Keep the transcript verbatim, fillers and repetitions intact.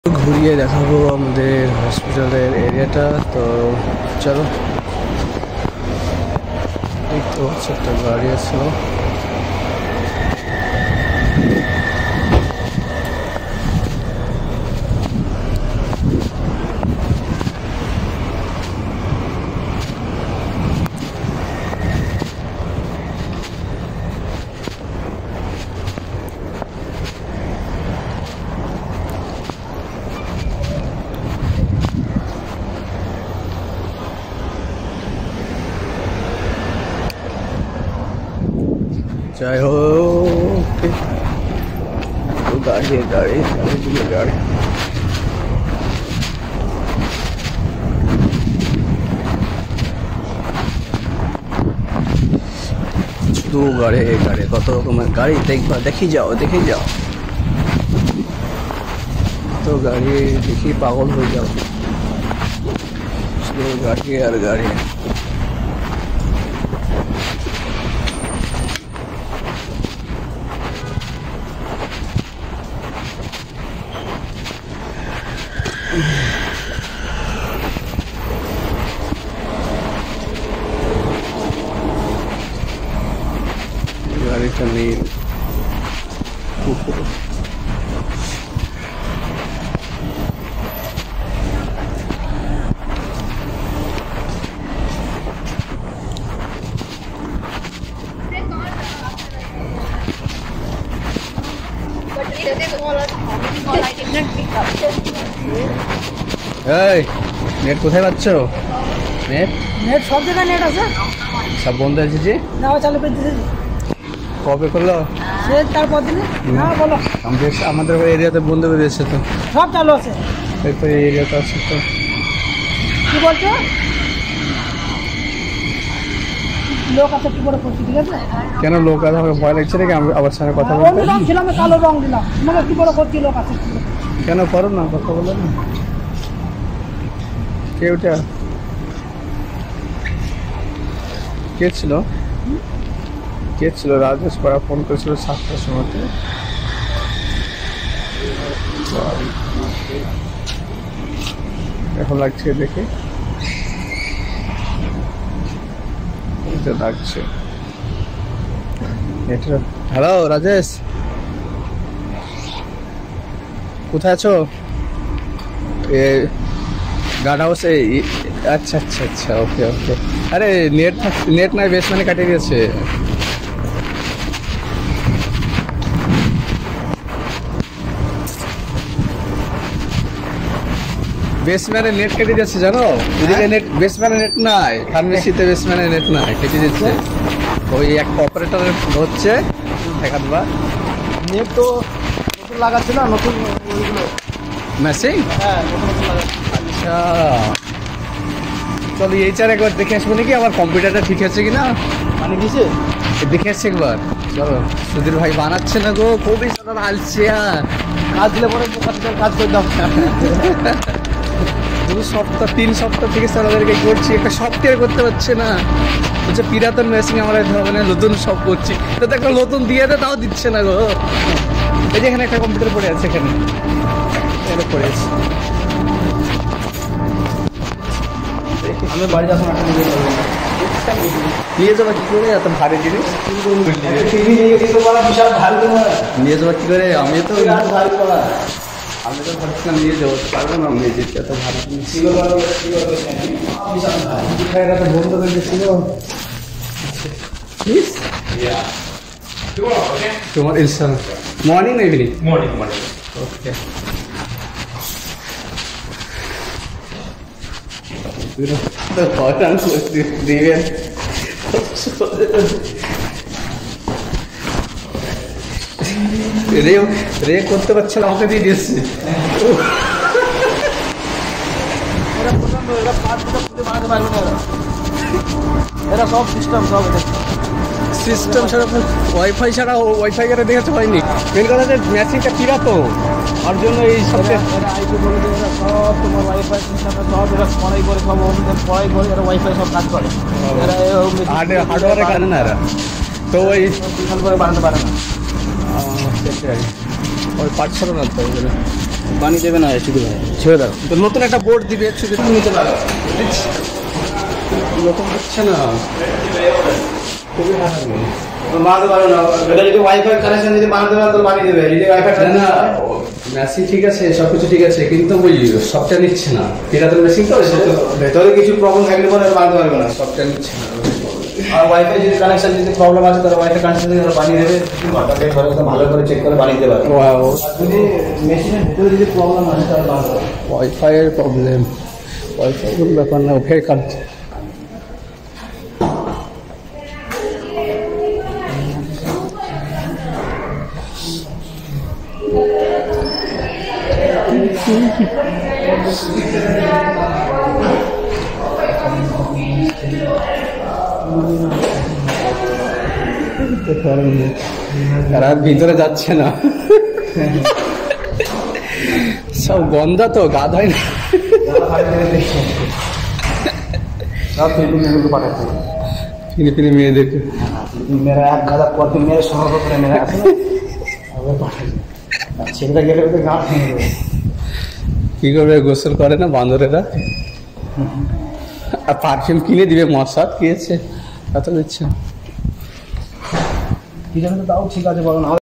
ঘুরিয়ে দেখাবো আমাদের হসপিটালের এরিয়াটা। তো চলো, দেখতে পাচ্ছি একটা গাড়ি আসলো। যাই হোক, গাড়ি গাড়ি গাড়ি গাড়ি শুধু গাড়ি গাড়ি কত রকমের গাড়ি দেখবা, দেখি যাও দেখি যাও তো গাড়ি দেখি পাগল হয়ে যাও, শুধু গাড়ি আর গাড়ি। গাড়িটা নেই নেট কোথায় পাচ্ছ? নেট নেট সব জায়গায় নেট আছে, সব বন্ধ আছে যে না চালু করে দিয়েছে। কবে করলো? সে তারপর দিনে না বলো, আমাদের আমাদের এরিয়াতে বন্ধ করে দিয়েছে তো, সব চালু আছে। এই তো এরিয়াতে আছে তো। কি বলছো? লোক আছে কি করে করছি, ঠিক আছে? কেন লোক আছে? আমাকে ভয় লাগছে নাকি আবার সঙ্গে কথা বলতে? অন্য রং ছিলাম, কালো রং দিলাম, তোমাকে কি করে করছি, লোক আছে। কেন করো না, কথা বলো না। কে ওটা? কে ছিল? কে ছিল? রাজেশ পাড়া ফোন করেছিল সাতটার সময়। এখন লাগছে দেখে, এটা লাগছে। হ্যালো রাজেশ, কোথায় আছো? এ গার্ড হাউসে? আচ্ছা আচ্ছা আচ্ছা, ওকে ওকে। আরে নেট নেট নাই, বেসমেন্টে কাটিয়ে দিয়েছে। বেসমেন্টে নেট কেটে যাচ্ছে জানো, এদিকে নেট, বেসমেন্টে নেট নাই, ফার্মেসিতে বেসমেন্টে নেট নাই, কেটে দিচ্ছে। ওই এক অপারেটরের হচ্ছে দেখাতবা নেট তো নতুন লাগাচ্ছে না, নতুন মেশিন। হ্যাঁ নতুন নতুন লাগাচ্ছে। আচ্ছা চলো এই চার একবার দেখে আসবো নাকি, আমার কম্পিউটারটা ঠিক আছে কিনা, মানে কিসে দেখে আসছি একবার। চলো, সুধীর ভাই বানাচ্ছে না গো, খুবই সারা হালছে। কাজ দিলে পরে কাজ করে দাও। দু সপ্তাহ তিন সপ্তাহ থেকে স্যারদেরকে করছি, একটা সফটওয়্যার করতে পারছে না। বলছে পিরাতন মেশিন আমরা হবে না, নতুন সব করছি। তো একটা নতুন দিয়ে দেয়, তাও দিচ্ছে না গো। এই যে এখানে একটা কম্পিউটার পড়ে আছে, এখানে এটা পড়ে আছে। আমি বাড়ি যখন নিয়ে যাবো কি করে এত ভারী জিনিস? বিশাল ভারী নিয়ে যাবো কি করে? আমি তো ভারী করা, আমি তো ভাবছিলাম নিয়ে যাবো, পারবো না নিয়ে যেতে, এত ভারী জিনিস। এরা তো বন্ধ করে দিয়েছিল। তোমার ইনস্টল মর্নিং না ইভিনিং? Morning morning okay. দিবেন রে রে করতে পারছিল, আমাকে দিয়ে দিয়েছে। এরা সব সিস্টেম সব সিস্টেম ছাড়া ওয়াইফাই ছাড়া ওয়াইফাই করে দেখেছে হয়নি। মেন কথা যে মেশিনটা পিরাতো, তার জন্য এই সবটা আইপি বলে দিয়ে এরা সব তোমার ওয়াইফাই সিস্টেমে সব এরা পড়াই করে, সব অমনি পড়াই করে, এরা ওয়াইফাই সব কাজ করে। এরা হার্ডওয়্যারে কাজ না এরা, তো ওই করে বানাতে পারে না। সেটাই ওই পাঁচ ছটা না তো পানি দেবে না শুধু ছেড়ে দাও। তো নতুন একটা বোর্ড দিবে, ছুটি নিতে পারো। নতুন হচ্ছে না, খুবই খারাপ। বানাতে পারো না, এটা যদি ওয়াইফাই কানেকশন যদি বানাতে পারো তাহলে বানিয়ে দেবে। যদি ওয়াইফাই না মেশিন ঠিক আছে, সব কিছু ঠিক আছে, কিন্তু ওই সফটওয়্যার নিচ্ছে না। পিরাতন মেশিন তো ভেতরে কিছু প্রবলেম থাকলে পরে বানাতে পারবে না। সফটওয়্যার নিচ্ছে না। আর ওয়াইফাই যদি কানেকশন যদি প্রবলেম আছে তাহলে ওয়াইফাই কানেকশন যদি বানিয়ে দেবে, ভালো করে চেক করে বানিয়ে দেবে। আর যদি মেশিনের ভিতরে যদি প্রবলেম আছে তাহলে বানাতে হবে। ওয়াইফাই এর প্রবলেম, ওয়াইফাই কোনো ব্যাপার না, ফের কাজ। রাত ভিতরে যাচ্ছে না, সব গন্ধা তো, গা ধয় না। ফিলিপিনি মেয়েদেরকে মেয়েরা এক গাদা পরকে মেয়েরা সংগ্রহ করে মেয়েরা আছে, ছেলেটা গেলে ওদের গা ভেঙে দেবে। কি করবে, গোসল করে না বান্দরেরা? আর পারফিউম কিনে দিবে, মশা কি আছে এত দিচ্ছে। কি জানো তো, তাও ঠিক আছে বলো না।